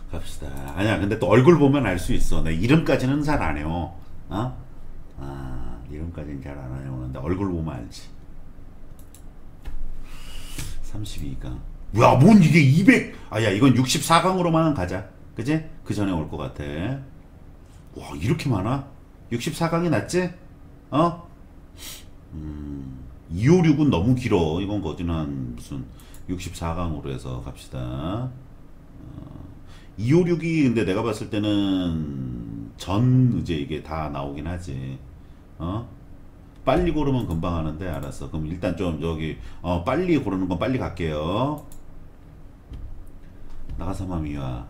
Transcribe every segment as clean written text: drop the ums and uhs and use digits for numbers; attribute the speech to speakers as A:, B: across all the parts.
A: 갑시다. 아니야, 근데 또 얼굴 보면 알 수 있어. 내 이름까지는 잘 안 해요. 어? 아, 이름까지는 잘 안 해요. 근데 얼굴 보면 알지. 32강. 야, 뭔 이게 200. 아, 야, 이건 64강으로만 가자. 그지? 그 전에 올 것 같아. 와, 이렇게 많아? 64강이 낫지? 어? 256은 너무 길어. 이건 거진 한 무슨 64강으로 해서 갑시다. 256이 근데 내가 봤을 때는 전 이제 이게 다 나오긴 하지. 어? 빨리 고르면 금방 하는데 알았어. 그럼 일단 좀 저기 빨리 고르는 건 빨리 갈게요. 나가사마 미와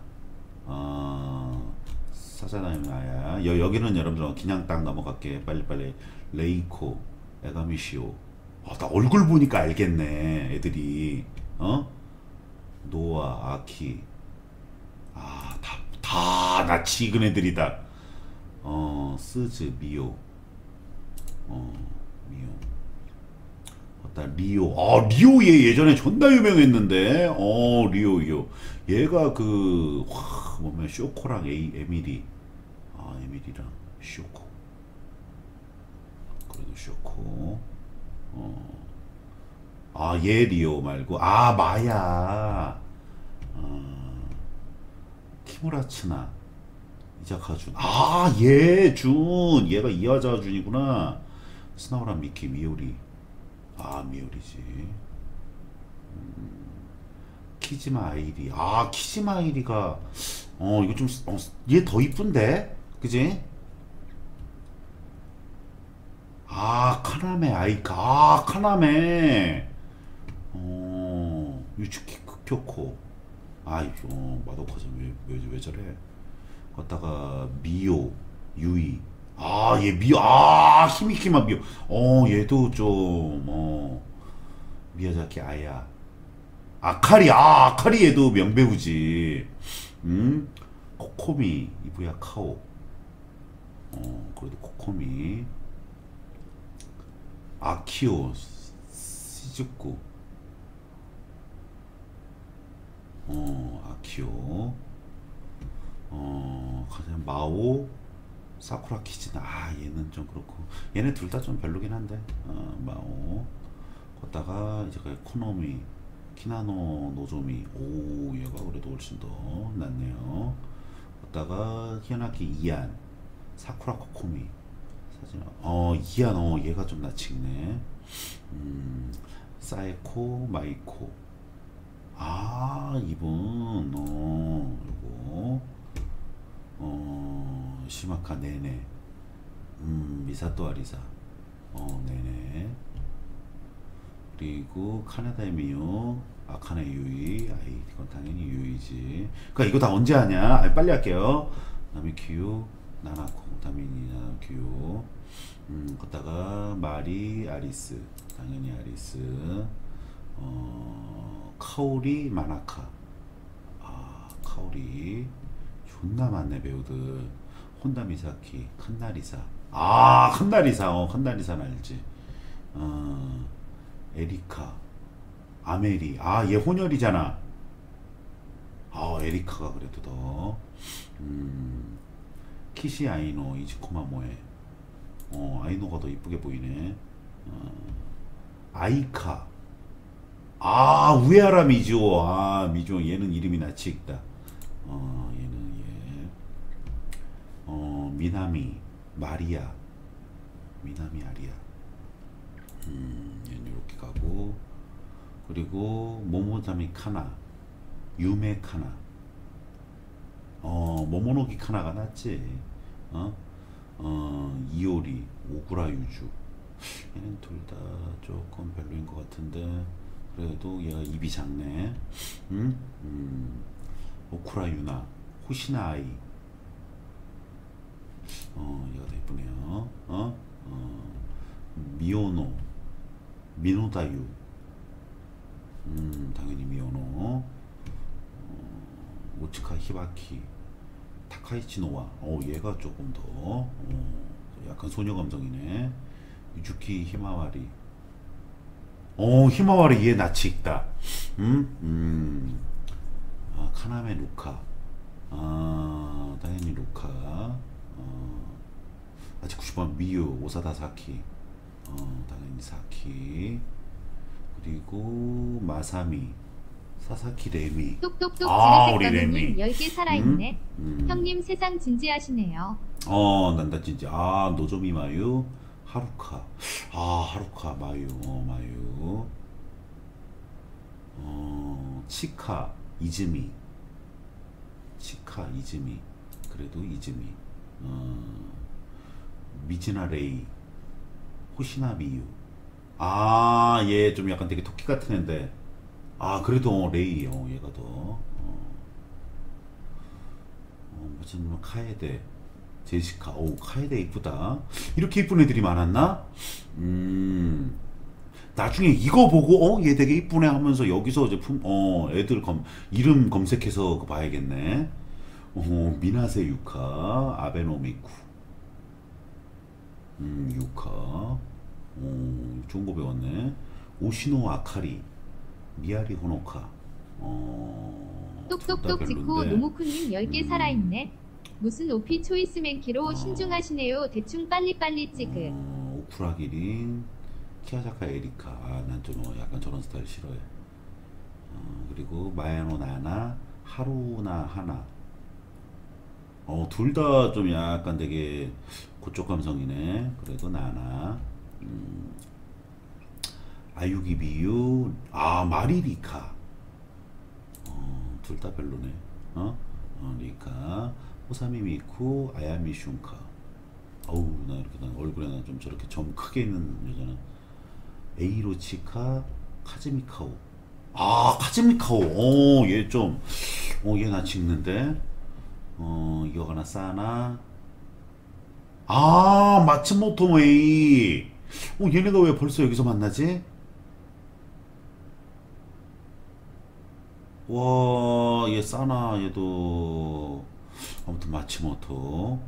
A: 사자나미아야. 여기는 여러분들 그냥 딱 넘어갈게. 빨리빨리. 레이코 에가미시오. 나 얼굴 보니까 알겠네 애들이. 노아 아키. 나 지근 애들이다. 스즈 미오. 미오. 리오. 리오 얘 예전에 존나 유명했는데. 리오. 얘가 뭐면 쇼코랑 에밀리. 에밀리랑 쇼코. 그래도 쇼코. 얘 리오 말고. 마야. 키무라츠나. 이자카준. 얘 준. 얘가 이하자 준이구나. 스나우랑 미키 미오리. 미오리지. 키지마 아이리. 키지마 아이리가 이거 좀 얘 더 이쁜데? 그지? 카나메 아이카. 카나메. 유츠키 극효코. 이거 마도카즈 왜 저래? 걷다가 미오 유이. 얘 미오. 히미키마 미오. 얘도 좀 미야자키 아야. 아카리. 아카리 얘도 명배우지. 코코미 이부야 카오. 그래도 코코미. 아키오 시즈쿠. 아키오. 가장 마오 사쿠라 키즈나. 얘는 좀 그렇고. 얘네 둘 다 좀 별로긴 한데. 마오. 걷다가 이제 코노미 키나노 노조미. 얘가 그래도 훨씬 더 낫네요. 걷다가 히야나키 이안 사쿠라 코코미. 사진. 이안. 얘가 좀 낫치네. 사에코 마이코. 이분 요거 시마카 네네. 미사토 아리사. 네네. 그리고 카나다의 미요 아카네 유이. 이건 당연히 유이지. 그러니까 이거 다 언제 하냐? 빨리 할게요. 다음에 큐 나나코. 다음에 큐. 걷다가 마리 아리스. 당연히 아리스. 카오리 마나카. 카오리. 존나 많네 배우들. 혼다 미사키 칸나리사. 칸나리사. 칸나리사는 알지. 에리카 아메리. 얘 혼혈이잖아. 에리카가 그래도 더. 키시 아이노 이지코마 모에. 아이노가 더 이쁘게 보이네. 아이카. 우에하라 미주오. 미주오. 얘는 이름이 낯이 익다. 얘는 미나미 마리아. 미나미 아리아. 얘는 이렇게 가고. 그리고 모모자미 카나 유메 카나. 모모노기 카나가 낫지. 이오리 오구라 유주. 얘는 둘 다 조금 별로인 것 같은데 그래도 얘가 입이 작네. 오쿠라 유나 호시나 아이. 얘가 더 예쁘네요. 미오노 미노다유. 당연히 미오노. 오츠카 히바키 타카이치 노아. 얘가 조금 더 약간 소녀 감성이네. 유주키 히마와리. 히마와리 얘 낯이 익다. 카나메 루카. 당연히 루카. 아직 90번 미유, 오사다 사키. 당연히 사키. 그리고 마사미, 사사키 레미.
B: 똑똑똑
A: 우리 레미.
B: 지레색더미님 10개 살아있네. 형님 세상 진지하시네요.
A: 난다 진짜. 노조미 마유, 하루카. 하루카 마유, 마유. 치카, 이즈미. 치카, 이즈미. 그래도 이즈미. 미즈나 레이, 호시나 미유. 얘 좀 약간 되게 토끼 같은 애인데. 그래도 레이. 얘가 더. 무슨 카에데, 제시카. 카에데 이쁘다. 이렇게 이쁜 애들이 많았나? 나중에 이거 보고 얘 되게 이쁘네 하면서 여기서 제품 애들 이름 검색해서 봐야겠네. 미나세 유카, 아베노미쿠. 유카. 좋은 거 배웠네. 오시노 아카리, 미야리 호노카.
B: 똑똑똑 지코 노무쿠님 10개 살아있네. 무슨 오피 초이스 맨키로 신중하시네요. 대충 빨리빨리 찌그.
A: 오쿠라기린, 키아자카 에리카. 난 좀 약간 저런 스타일 싫어해. 그리고 마야노 나나, 하루나 하나. 둘 다 좀 약간 되게 그쪽 감성이네. 그래도 나나. 아유기 비유, 마리리카. 둘 다 별로네. 리카, 호사미 미쿠, 아야미 슌카. 나 이렇게 얼굴에 좀 저렇게 점 크게 있는 여자는 에이로치카, 카즈미카오. 카즈미카오. 얘 좀, 얘 나 찍는데. 이거 하나 싸나. 마츠모토 웨이. 얘네가 왜 벌써 여기서 만나지? 얘 싸나. 얘도 아무튼 마츠모토.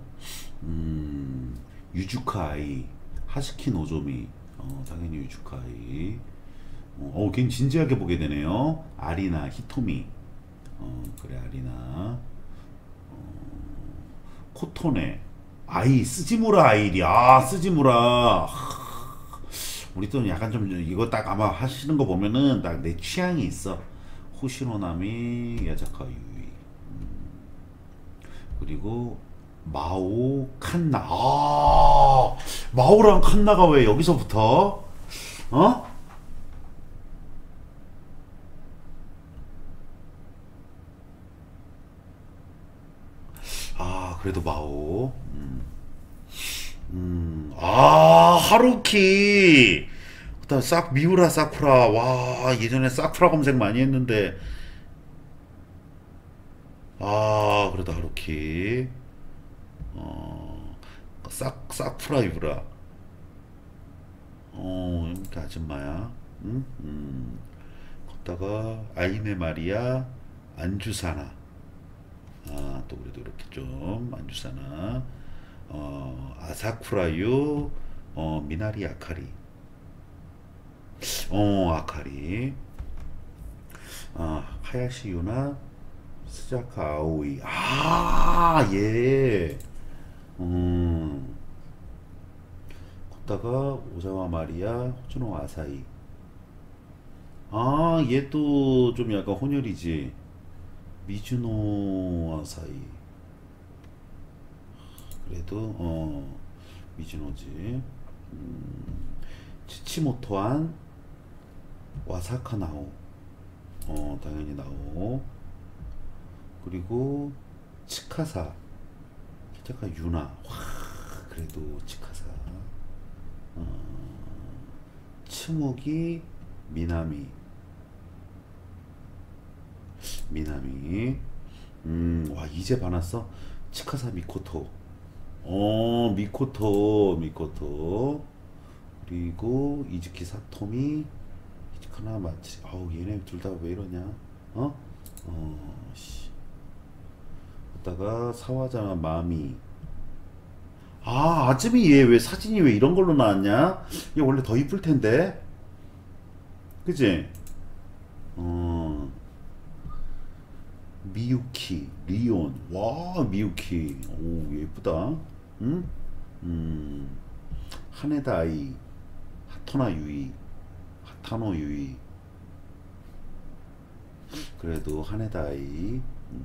A: 유주카 아이, 하스키 노조미. 당연히 유주카 아이. 괜히 진지하게 보게 되네요. 아리나, 히토미. 그래, 아리나. 코토네 아이, 스지무라 아이리. 스지무라. 우리 또 약간 좀 이거 딱 아마 하시는 거 보면은 딱 내 취향이 있어. 호시노나미, 야자카 유이. 그리고 마오, 칸나. 마오랑 칸나가 왜 여기서부터? 그래도 마오. 하루키. 그다음 미우라 사쿠라. 예전에 사쿠라 검색 많이 했는데. 그래도 하루키. 사쿠라 유라. 이렇게 아줌마야. 걷다가 아이네 마리아, 안주사나. 또 그래도 이렇게 좀 안주사나. 아사쿠라유, 미나리 아카리. 아카리. 하야시 유나, 스자카 아오이. 예. 걷다가 오자와 마리아, 호주노 아사히. 얘 또 좀 약간 혼혈이지. 미즈노 아사히. 그래도 미즈노지. 치치모토한, 와사카 나오. 당연히 나오. 그리고 치카사, 히타카 유나. 그래도 치카사. 츠무기, 미나미. 이제 반았어. 치카사 미코토. 미코토. 그리고 이즈키 사토미, 히지카나 마치. 얘네 둘 다 왜 이러냐? 그다가 사와자마 마미. 아즈미. 얘 왜 사진이 왜 이런 걸로 나왔냐? 얘 원래 더 이쁠 텐데. 그치? 미유키, 리온. 와, 미유키. 오, 예쁘다. 응? 하네다 아이, 하토나 유이, 하타노 유이. 그래도 하네다 아이.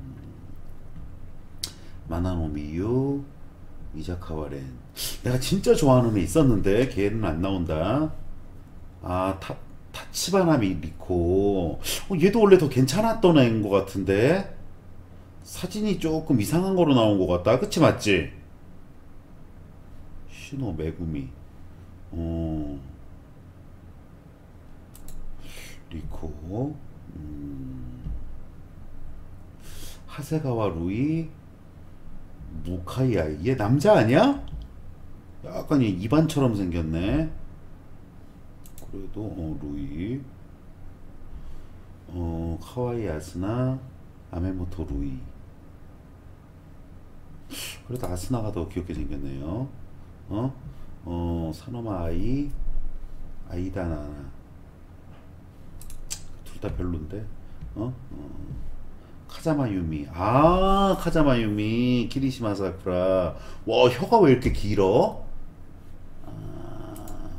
A: 마나노 미유, 이자카와 렌. 내가 진짜 좋아하는 애 있었는데 걔는 안 나온다. 아, 타치바나 리코. 얘도 원래 더 괜찮았던 애인 것 같은데 사진이 조금 이상한 거로 나온 것 같다. 그치 맞지? 시노 메구미. 어, 리코. 하세가와 루이, 무카이아. 얘 남자 아니야? 약간 얘 이반처럼 생겼네. 그래도 루이. 카와이 아스나, 아메모토 루이. 그래도 아스나가 더 귀엽게 생겼네요. 사노마 아이, 아이다 나나. 둘 다 별론데. 카자마 유미. 아, 카자마 유미. 키리시마 사쿠라. 와, 혀가 왜 이렇게 길어? 아,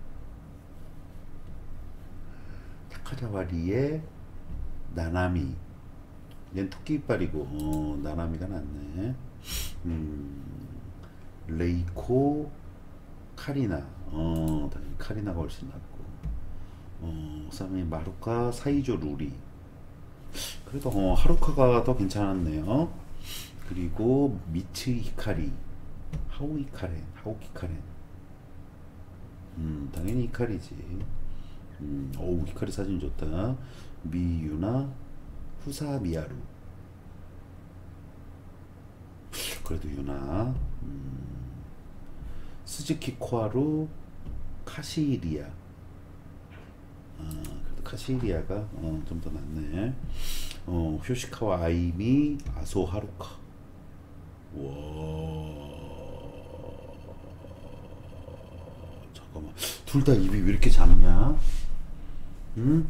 A: 타카자와 리에 나나미. 얜 토끼 이빨이고, 나나미가 낫네. 레이코, 카리나. 당연히 카리나가 훨씬 낫고. 그다음에 마루카, 사이조 루리. 그래도 하루카가 더 괜찮았네요. 그리고 미츠 히카리, 하우 히카렌, 하우 히카렌. 당연히 히카리지. 어우, 히카리 사진 좋다. 미유나, 후사 미야루. 그래도 유나. 스즈키 코하루, 카시리아. 그래도 카시리아가 좀 더 낫네. 효시카와 아이미, 아소 하루카. 와, 잠깐만. 둘 다 입이 왜 이렇게 작냐? 응?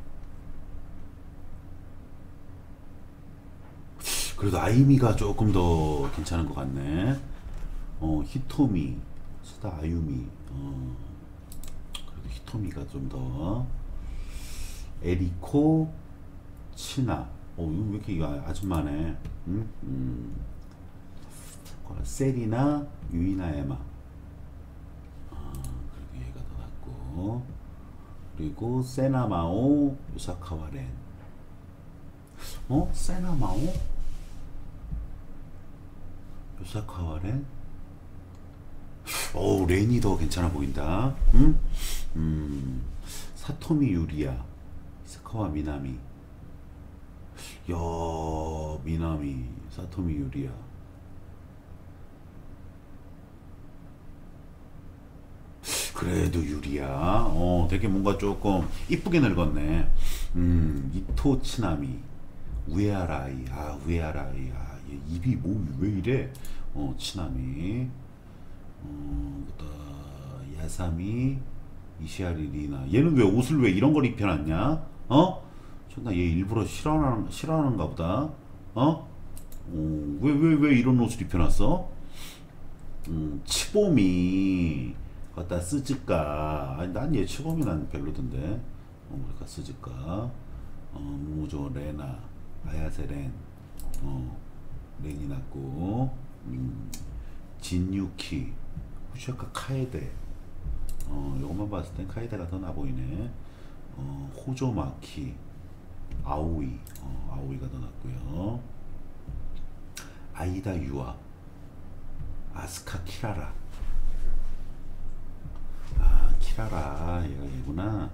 A: 그래도 아이미가 조금 더 괜찮은 것 같네. 히토미, 스다 아유미. 그래도 히토미가 좀 더. 에리코, 치나. 이거 왜 이렇게 이거 아줌마네. 응? 세리나, 유이나 에마. 그리고 얘가 더 낫고. 그리고 세나마오, 요사카와 렌. 세나마오? 요사카와 렌? 렌이 더 괜찮아 보인다. 사토미 유리야, 이사카와 미나미. 야, 미나미, 사토미 유리야. 그래도 유리야. 되게 뭔가 조금 이쁘게 늙었네. 이토 치나미, 우에아라이. 아, 우에아라이. 아, 얘 입이 뭐 왜 이래? 치나미. 그다 야사미, 이시아리 리나. 얘는 왜 옷을 왜 이런 걸 입혀놨냐? 존나 얘 일부러 싫어하는가 보다. 왜 이런 옷을 입혀놨어? 치보미. 갖다 쓰즈까. 아니, 난 얘 치보미 난 별로던데. 그러니까 쓰즈까. 무조 레나, 아야세 렌. 렌이 났고. 진유키, 후시아카 카에데. 요것만 봤을 땐 카에데가 더 나 보이네. 호조마키, 아오이. 아오이가 더 낫고요. 아이다 유아, 아스카 키라라. 아, 키라라. 얘구나.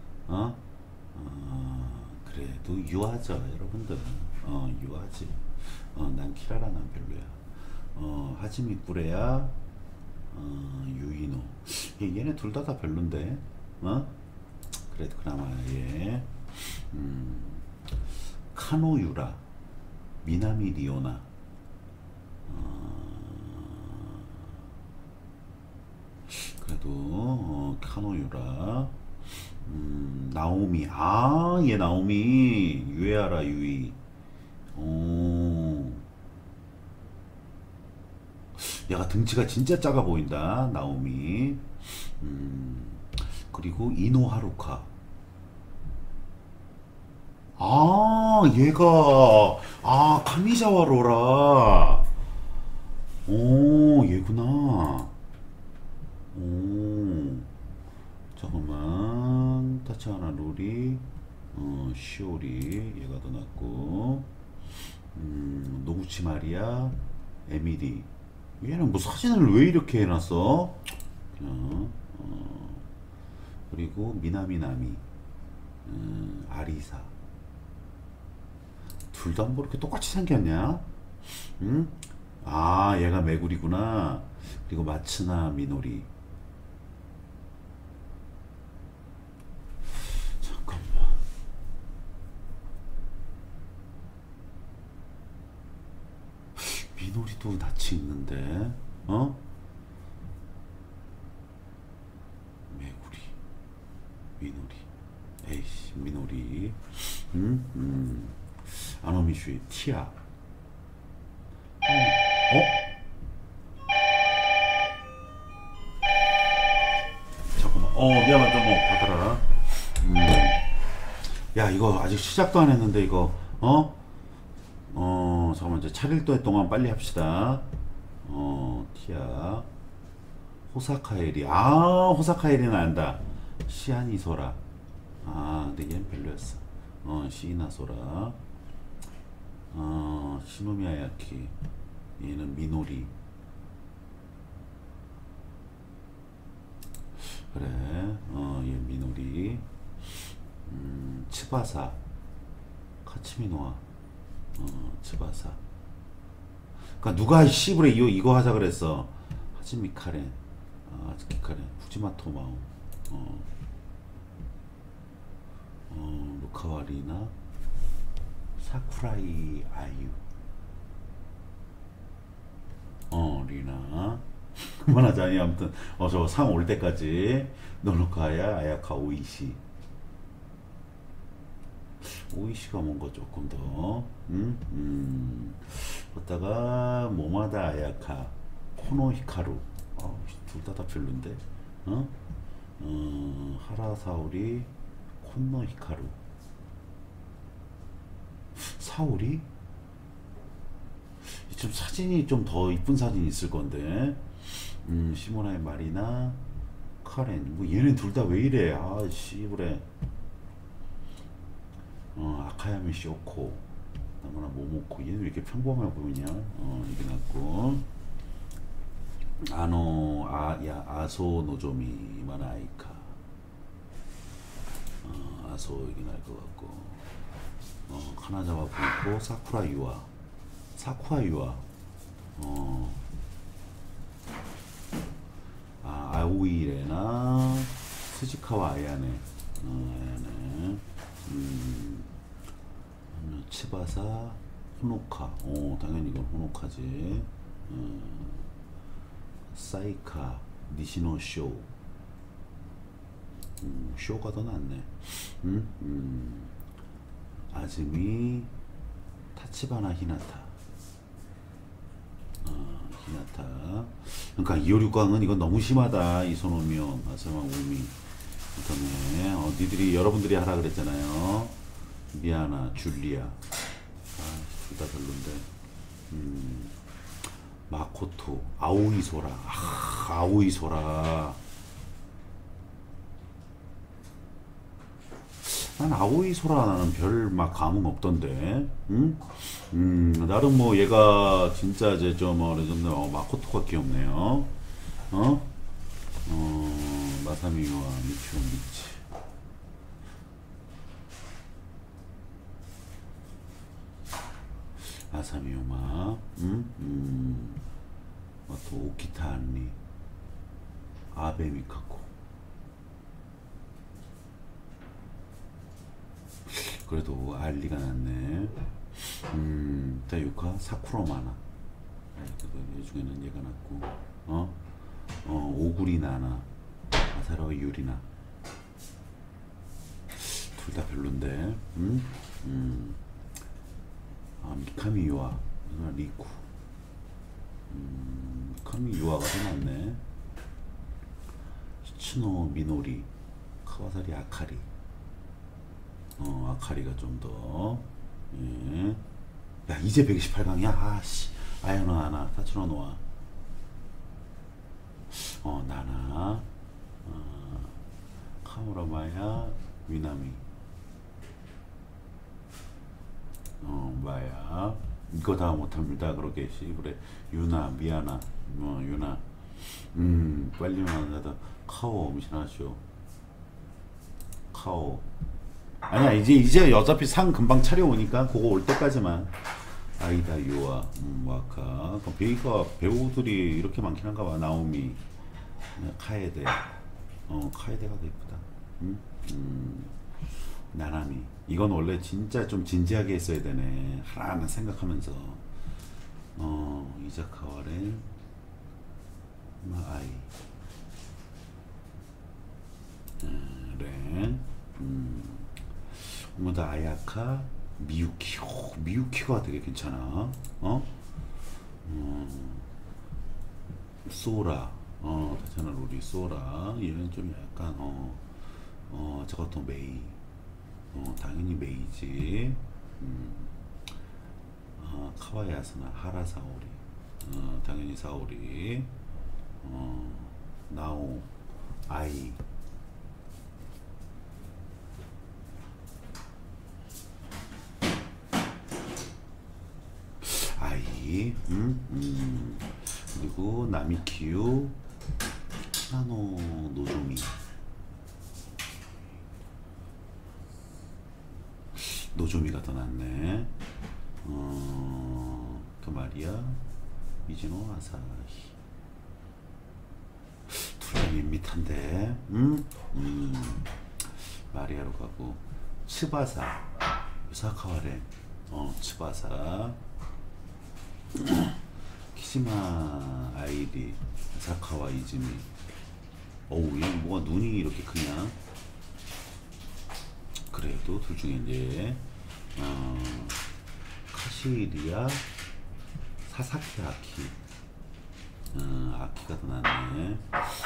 A: 그래도 유아죠, 여러분들. 유아지. 난 키라라 난 별로야. 하지미 꾸레야, 유이노. 얘네 둘 다 별론데. 그래도 그나마 얘. 카노유라, 미나미 리오나. 그래도 카노유라. 나오미. 아, 얘 나오미. 유에하라 유이. 얘가 등치가 진짜 작아 보인다. 나오미. 그리고 이노 하루카. 얘가 카미자와 로라. 오, 얘구나. 오, 잠깐만. 타치아나 로리, 시오리, 얘가 더 낫고, 노구치 마리아, 에미리. 얘는 뭐 사진을 왜 이렇게 해놨어? 그냥, 그리고 미나미나미, 아리사. 둘 다 뭐 이렇게 똑같이 생겼냐? 응? 얘가 메구리구나. 그리고 마츠나 미노리. 잠깐만. 미노리도 낯이 있는데, 어? 메구리, 미노리. 에이씨, 미노리. 아노미슈의 티아. 잠깐만. 미안하다. 뭐 받아라. 야, 이거 아직 시작도 안 했는데 이거 잠깐만. 이제 차릴 동안 빨리 합시다. 티아. 호사카에리. 호사카에리는 안다. 시아니소라. 근데 얘는 별로였어. 시이나소라. 시노미야야키. 얘는 미노리. 그래. 얘 미노리. 츠바사. 카츠미노아. 츠바사. 그니까 누가 씨부레 이거 하자 그랬어. 하지미 카렌. 아즈키 카렌. 후지마토 마오. 루카와리나. 사쿠라이 아유. 리나. 그만하자. 아니, 아무튼 저 상 올 때까지 노노카야 아야카 오이시. 오이시가 뭔가 조금 더 그러다가 모마다 아야카 코노히카루. 둘 다 별론데. 하라사오리 콘노히카루. 사오리? 좀 사진이 좀 더 이쁜 사진이 있을 건데. 시모나의 마리나 카렌. 뭐 얘네 둘 다 왜 이래. 씨부레. 아카야미 쇼코. 나무나 모모코. 얘는 왜 이렇게 평범해 보이냐. 이게 낫고. 아소 노조미 마나이카. 아소 이게 날 것 같고. 카나자와 부고 사쿠라 유아. 사쿠아 유아. 아오이레나 스지카와 아야네. 아야네. 치바사 호노카. 당연히 이건 호노카지. 사이카 니시노 쇼. 쇼가 더 낫네. 아즈미 타치바나 히나타. 히나타. 그러니까 이오류광은 이건 너무 심하다. 이소노미온 아사마 우미. 그다음에 니들이 여러분들이 하라 그랬잖아요. 미아나 줄리아. 둘 다 별론데. 마코토 아오이소라. 아오이소라. 난 아오이소라 나는 별 막 감흥 없던데. 나름 뭐 얘가 진짜 이제 좀 마코토가 귀엽네요. 마사미와 미치오 미치. 마사미오마. 또 오키타 안리. 아베 미카코. 그래도 알리가 낫네. 유카 사쿠로마나. 얘 중에는 얘가 낫고. 오구리 나나. 아사라와 유리나. 둘 다 별론데. 미카미 유아. 리쿠. 카미 유아가 더 낫네. 시츠노 미노리, 카와사리 아카리. 아카리가 좀 더. 예. 야, 이제 128강이야? 아씨. 아야노 하나, 타츠노 노아. 나나. 카무라마야, 위나미. 마야. 이거 다 못합니다. 그렇게 시부레. 유나, 미야나. 유나. 빨리만 하다. 카오, 미시나쇼. 카오. 아니야, 이제 어차피 상 금방 차려오니까 그거 올 때까지만. 아이다 유아, 와카. 배우들이 이렇게 많긴 한가 봐. 나오미, 카에데. 카에데가 더 이쁘다. 나나미. 이건 원래 진짜 좀 진지하게 했어야 되네. 하나하나 생각하면서. 이자카와렌, 마아이. 렌. 오모다 아야카, 미유키. 미유키가 되게 괜찮아. 소라. 괜찮아. 우리 소라. 얘는 좀 약간 저것도 메이. 당연히 메이지. 카와야스나 하라 사오리. 당연히 사오리. 나오 아이. 아이. 그리고 나미키유, 키나노 노조미. 노조미가 더 낫네. 그 말이야. 미즈노 아사히. 둘 다 밋밋한데. 마리아로 가고. 츠바사, 유사카와렌. 츠바사. 키시마 아이리, 사카와 이즈미. 어우, 얘 뭐가 눈이 이렇게 크냐? 그래도 둘 중에 이제 카시리아, 사사키 아키. 아키가 더 낫네.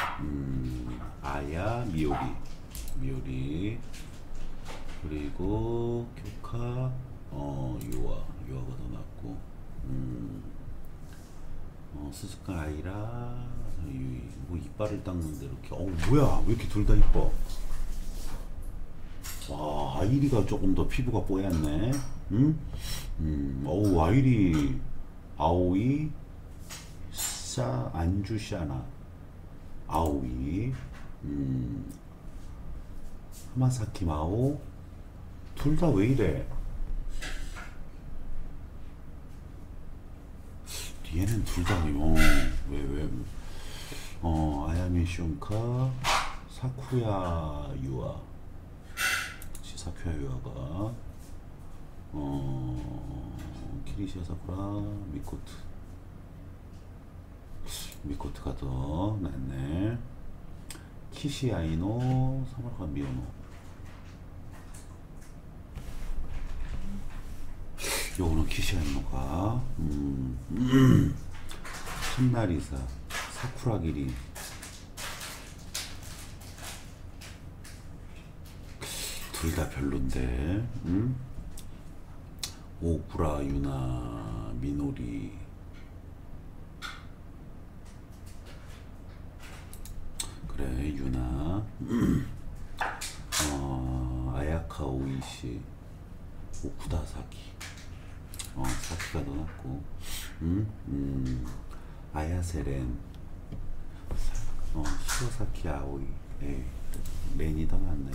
A: 아야, 미오리. 그리고 교카, 유아가 더 낫고. 스즈카 아이라, 유이. 뭐 이빨을 닦는데 이렇게. 뭐야, 왜 이렇게 둘 다 이뻐? 와, 아이리가 조금 더 피부가 뽀얗네. 아이리, 아오이, 안주샤나, 아오이, 하마사키 마오. 둘 다 왜 이래? 얘는 둘 다, 왜. 아야미 슌카, 사쿠야 유아. 그치, 사쿠야 유아가. 키리시아 사쿠라, 미코트가 더 낫네. 키시 아이노, 사마카 미오노. 요거는 키시아이노가. 신나리사, 사쿠라기리. 둘 다 별론데. 오쿠라 유나, 미노리. 그래, 유나. 아야카 오이시, 오쿠다 사키. 사키가 더 낫고. 아야세렌, 시로사키 아오이. 렌이 더 낫네.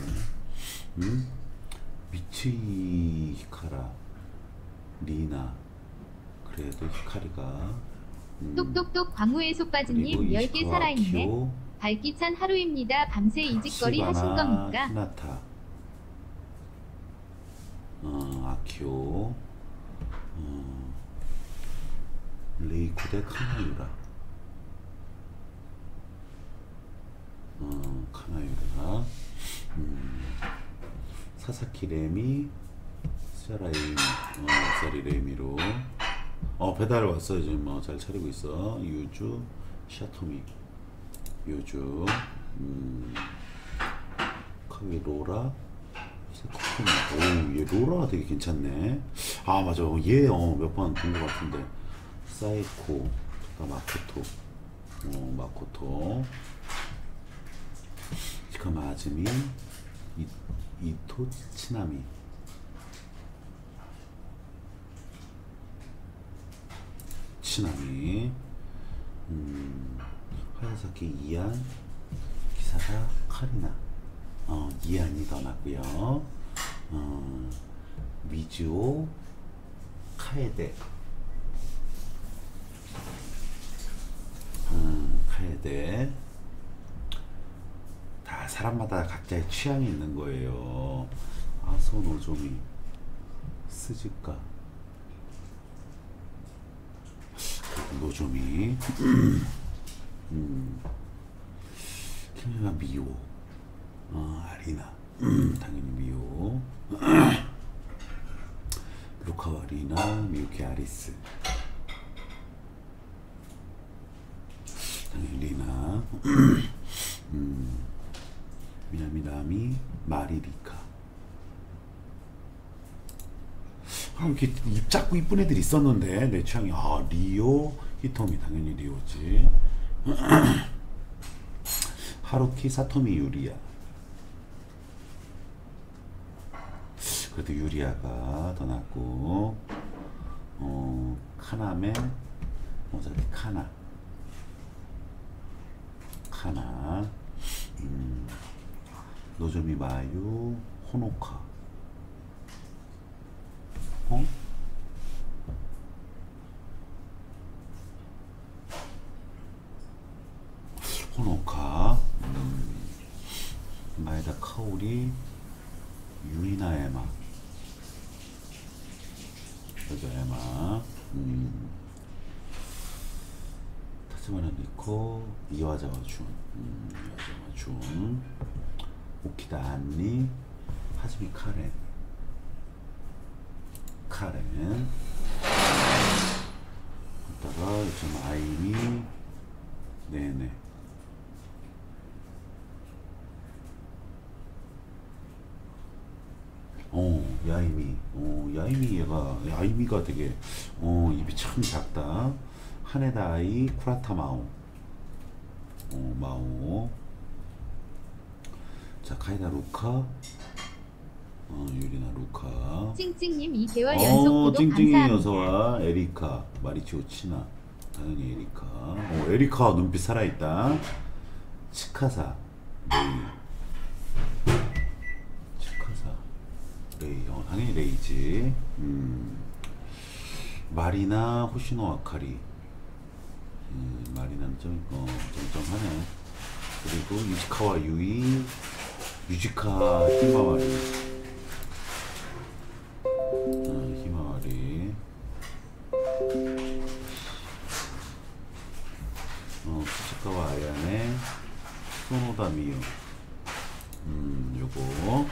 A: 미츠이 히카라, 리나. 그래도 히카리가.
B: 똑똑똑 광우의 속바지님 10개 살아있네.
A: 키오,
B: 발기찬 하루입니다. 밤새 이직거리 하신 겁니까?
A: 히나타. 아키오. 레이코데 카나유라. 카나유라. 사사키 레미, 사리 레미로. 배달 왔어요. 지금 잘 차리고 있어. 유주, 시아토미 요즘 카위 로라 오얘 로라가 되게 괜찮네. 아 맞아 얘 몇 번 본 것 같은데. 사이코 마코토 마코토 지금 아즈미 이토 치나미 하야사키 이안 기사가 카리나 이안이 더 낫고요. 미즈오 카에데 카에데 다 사람마다 각자의 취향이 있는 거예요. 아소 노조미 스즈카 노조미 키미가 미오 아리나 당연히 미오 루카와 리나 미유키 아리스 당연히 리나 미나미나미 마리리카 이렇게 입 작고 이쁜 애들이 있었는데 내 취향이 리오 히토미 당연히 리오지. 하루키 사토미 유리야 그래도 유리아가 더 낫고 카나메 모자리 카나 노조미 마유 호노카 호노카 마에다 카오리 유이나 에마 여자 에마 타즈마나 미코 이와자와 준 오키다 안니 하즈미 카렌 이따가 요즘 아이미 네네 야이미가 되게 입이 참 작다. 하네다 아이 쿠라타 마오 마오 자 카이다 루카 유리나 루카
B: 찡찡님 2개월 연속 구독
A: 찡찡이
B: 감사합니다.
A: 어서와. 에리카 마리치오 치나 당연히 에리카 에리카 눈빛 살아있다. 치카사 레이 당연히 레이지. 마리나 호시노 아카리 마리나는 좀 쩡쩡하네. 그리고 유지카와 유지카 히마와리 푸치카와 아야네 소노다 미유 요거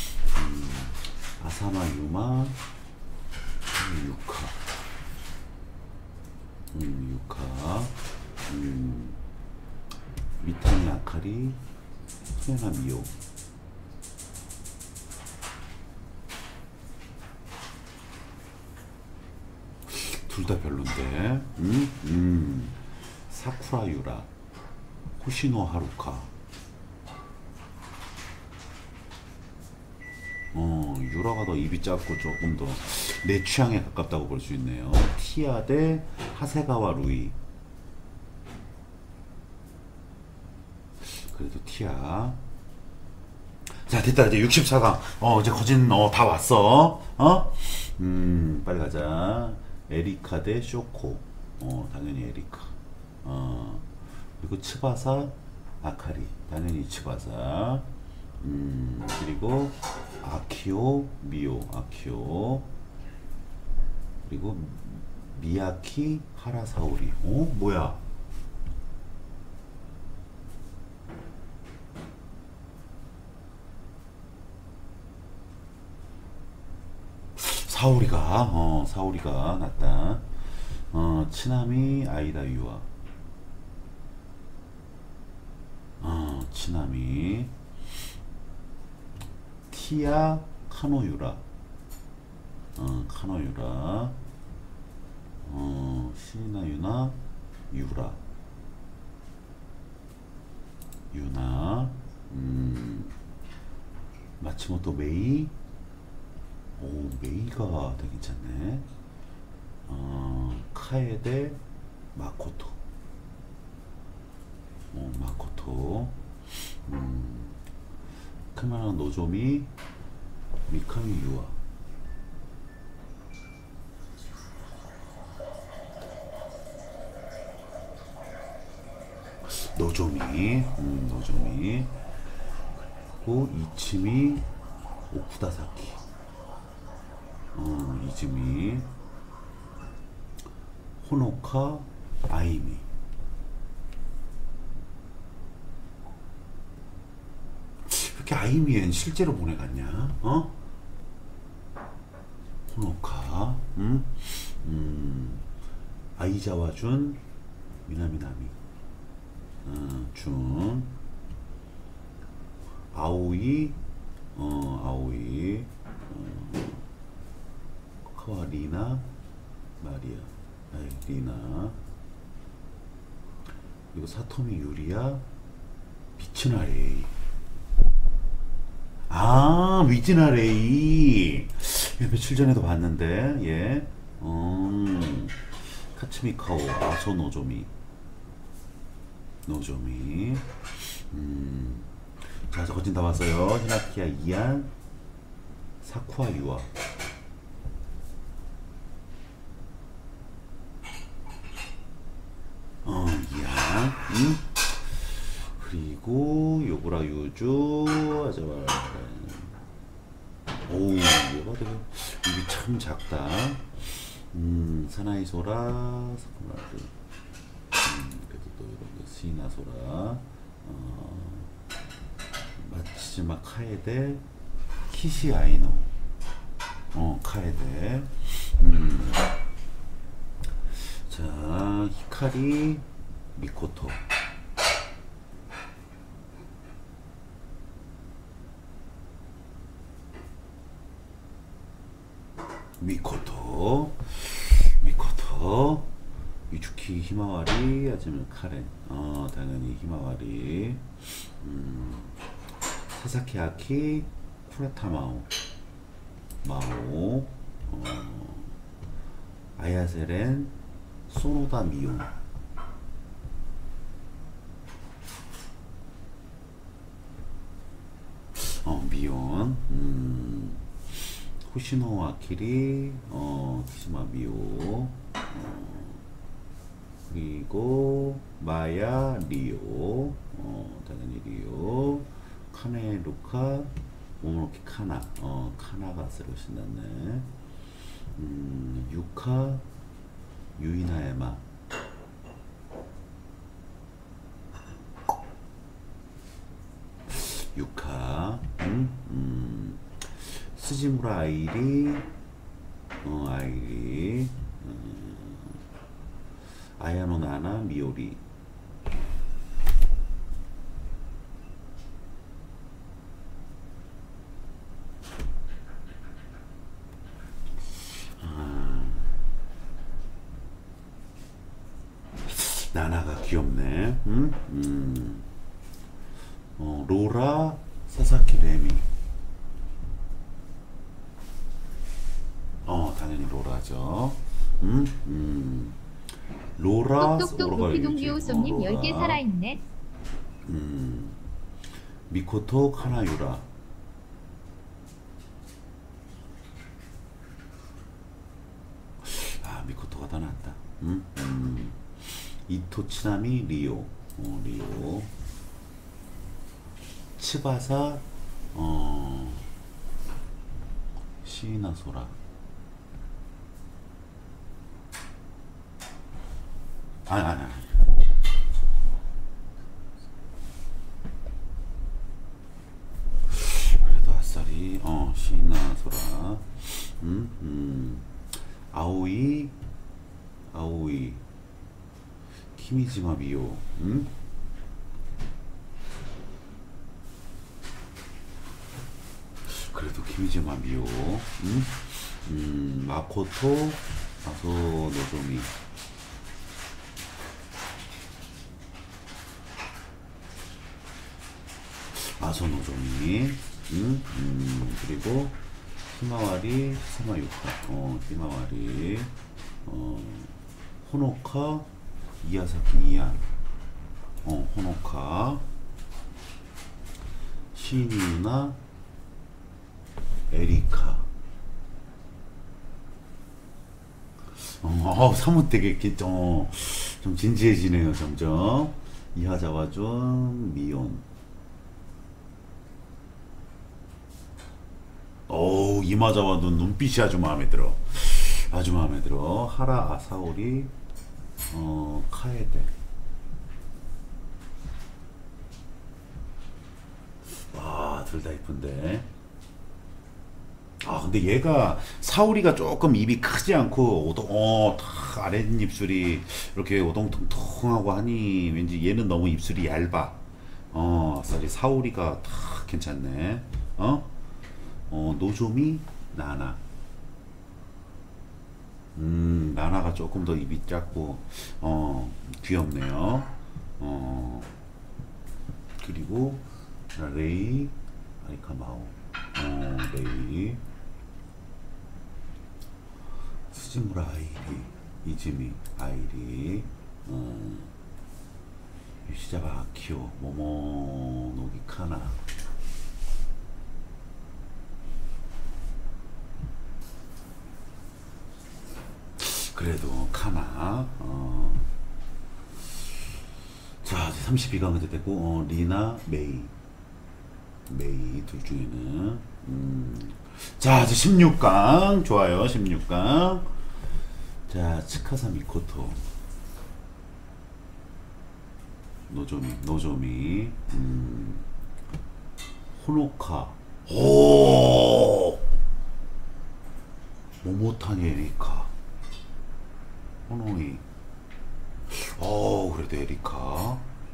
A: 아사마 유마 유카 미타니 아카리 소연아 미요 둘 다 별론데. 사쿠라 유라 호시노 하루카 유라가 더 입이 작고 조금 더 내 취향에 가깝다고 볼 수 있네요. 티아 대 하세가와 루이 그래도 티아. 자 됐다. 이제 64강 이제 거진 다 왔어. 빨리 가자. 에리카 대 쇼코 당연히 에리카. 그리고 츠바사 아카리 당연히 츠바사. 그리고 아키오 미오 아키오. 그리고 미야키 하라사오리. 뭐야 사오리가 낫다. 치나미 아이다 유아 토치나미, 티야 카노유라, 카노유라, 시나유나 유라, 유나, 마치모토 메이. 오, 메이가 되게 괜찮네. 카에데 마코토. 마코토. 크마나 노조미 미카미 유아. 노조미. 노조미. 그리고 이치미 오쿠다사키. 이즈미, 호노카 아이미. 왜 이렇게 아이미엔 실제로 보내갔냐? 호노카, 아이자와 준, 미나미나미, 준, 아오이, 아오이, 카와 리나, 마리아, 리나, 그리고 사토미 유리야, 미츠나 레이. 아, 미즈나 레이. 예, 며칠 전에도 봤는데, 예. 카츠미 카오, 아소 노조미. 노조미. 자, 저거진 다 봤어요. 히나키야 이안, 사쿠아 유아. 이안. 그리고 요구라 유주, 아자와. 오, 얘가 되게 입이 참 작다. 사나이 소라, 사쿠라드. 그래도 또 이런 거 시나 소라. 마치즈마 카에데, 키시 아이노. 카에데. 자, 히카리 미코토. 미코토. 유주키 히마와리, 아니면 카렌. 당연히 히마와리. 사사키 아키, 쿠라타 마오. 아야세렌, 소노다 미온. 미온. 호시노 아키리, 키시마 미오. 그리고 마야 리오. 당연히 리오. 카네 루카, 모모노키 카나. 카나가 새로 신났네. 유카 유이나야마. 유카. 스지무라 아이리. 아이리. 아야노 나나 미오리. 나나가 귀엽네. 로라 사사키 레미. 당연히 로라죠. 로라.
B: 똑똑똑 도피동기호소님 10개 살아있네.
A: 미코토 카나유라. 미코토가 더 낫다. 이토치나미 리오. 리오. 츠바사, 시나소라. 아니. 그래도 아싸리, 시나소라. 아오이, 키미지마 미오. 키미즈마 미오. 마코토 아소 노조미. 아소 노조미. 그리고 히마와리 사마유카. 히마와리. 호노카 이야사키 이안. 호노카 시누나 에리카. 사뭇 되게 좀 진지해지네요. 점점. 이하자와존 미온. 이마자와존 눈빛이 아주 마음에 들어. 아주 마음에 들어. 하라 아사오리 카에데. 와, 둘 다 이쁜데. 근데 얘가 사오리가 조금 입이 크지 않고 탁 아랫입술이 이렇게 오동통통하고 하니 왠지 얘는 너무 입술이 얇아. 아싸리 사오리가 탁 괜찮네. 노조미 나나. 나나가 조금 더 입이 작고 귀엽네요. 그리고 레이 아리카마오. 레이 스즈무라 아이리, 이즈미 아이리, 유시자바 아키오, 모모노기 카나. 그래도 카나. 자, 이제 32강 이제 됐고, 리나 메이 둘 중에는 자, 이제 16강 좋아요. 16강. 자, 츠카사 미코토 노조미 호노카. 모모타니 에리카. 호노이. 그래도 에리카.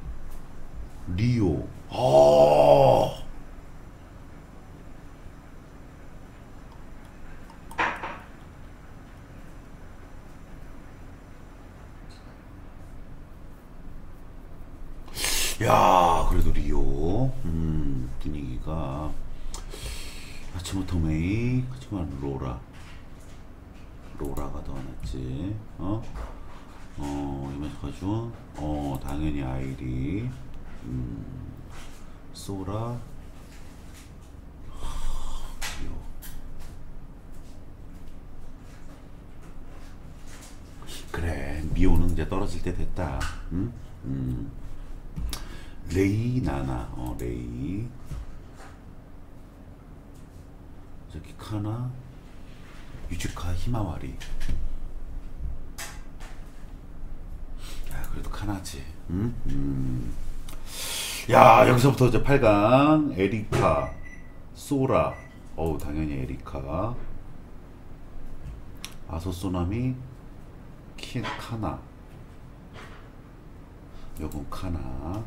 A: 리오. 야, 그래도 리오. 분위기가 아치모토 메이. 하지만 로라가 더 낫지. 이마시카준. 당연히 아이리. 소라. 리오. 그래, 미오는 이제 떨어질 때 됐다. 레이 나나. 레이. 저기 카나 유즈카 히마와리. 그래도 카나지. 야, 여기서부터 이제 8강 에리카 소라. 당연히 에리카. 아소소나미 카나. 요건 카나.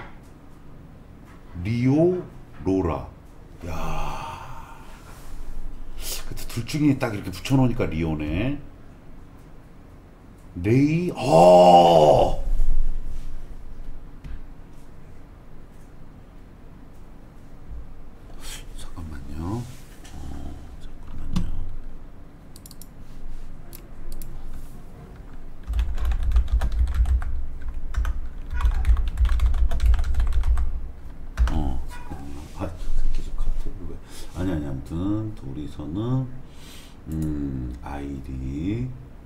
A: 리오 로라. 야, 그때 둘 중에 딱 이렇게 붙여놓으니까 리오네. 레이. 잠깐만요. 아니 아무튼 둘이서는 아이리.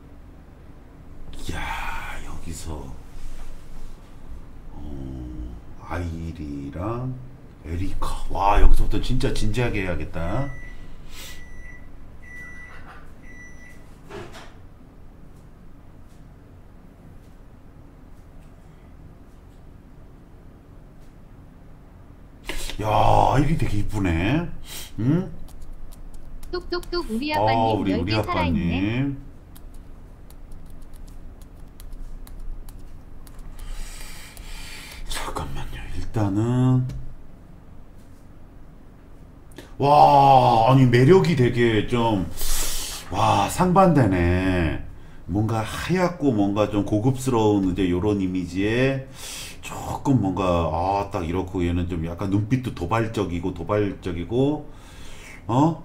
A: 야, 여기서 아이리랑 에리카. 와, 여기서부터 진짜 진지하게 해야겠다. 야, 아이리 되게 이쁘네. 응?
B: 똑똑똑 우리 아빠님
A: 우리
B: 10개 살아있네.
A: 아빠님. 잠깐만요. 일단은 와, 아니 매력이 되게 좀, 와, 상반되네. 뭔가 하얗고 뭔가 좀 고급스러운 이제 요런 이미지에 조금 뭔가 아, 딱 이렇고 얘는 좀 약간 눈빛도 도발적이고 어?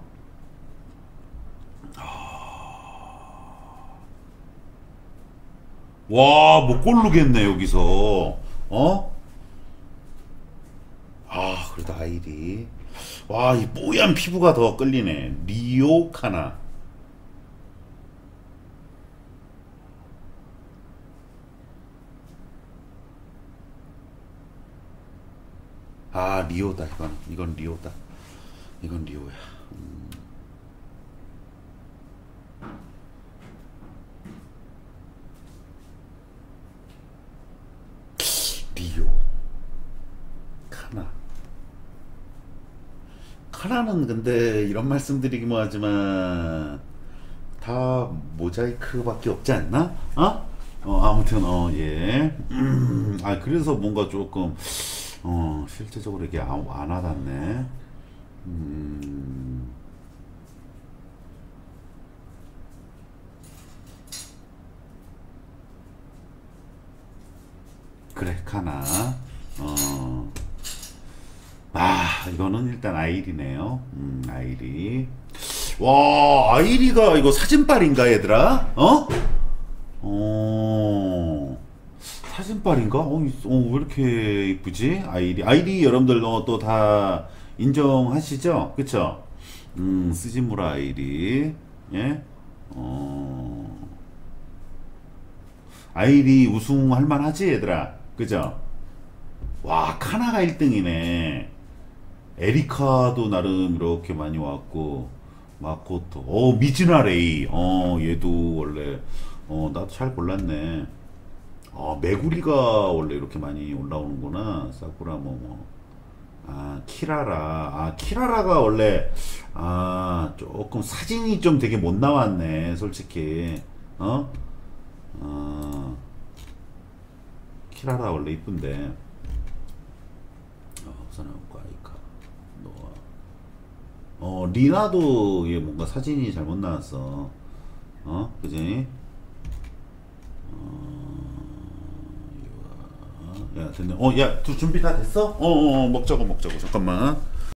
A: 와, 못 고르겠네 여기서. 어? 아, 그래도 아이리. 와, 이 뽀얀 피부가 더 끌리네. 리오 카나. 아, 리오다. 이건 리오다. 이건 리오야. 리오 카나. 카나는 근데 이런 말씀드리기만 하지만 다 모자이크밖에 없지 않나? 어? 아무튼 예. 아, 그래서 뭔가 조금 실제적으로 이게 안 와닿네. 음, 그래, 카나. 어, 아, 이거는 일단 아이리네요. 아이리. 와, 아이리가 이거 사진빨인가, 얘들아? 사진빨인가? 왜 이렇게 이쁘지? 아이리. 아이리 여러분들 또 다 인정하시죠? 그쵸? 스즈무라 아이리. 예? 어, 아이리 우승할 만하지, 얘들아? 그죠? 와, 카나가 1등이네. 에리카도 나름 이렇게 많이 왔고, 마코토, 미즈나 레이, 얘도 원래, 나도 잘 골랐네. 메구리가 원래 이렇게 많이 올라오는구나. 사쿠라 키라라. 키라라가 원래, 조금 사진이 좀 되게 못 나왔네, 솔직히. 어? 아, 키라라 원래 이쁜데. 우선하고 아이카. 리나도 얘 뭔가 사진이 잘못 나왔어. 그지? 야, 됐네. 야, 준비 다 됐어? 먹자고. 잠깐만.